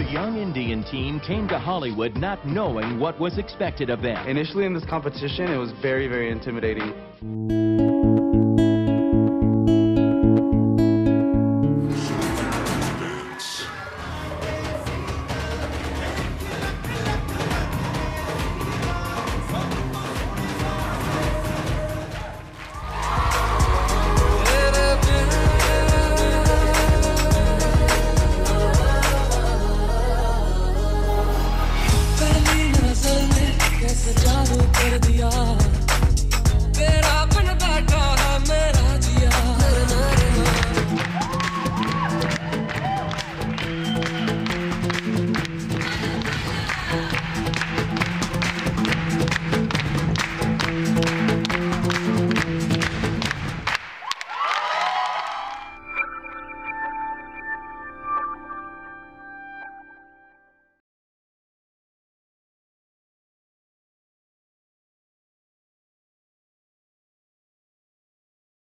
The young Indian team came to Hollywood not knowing what was expected of them. Initially in this competition, it was very, very intimidating.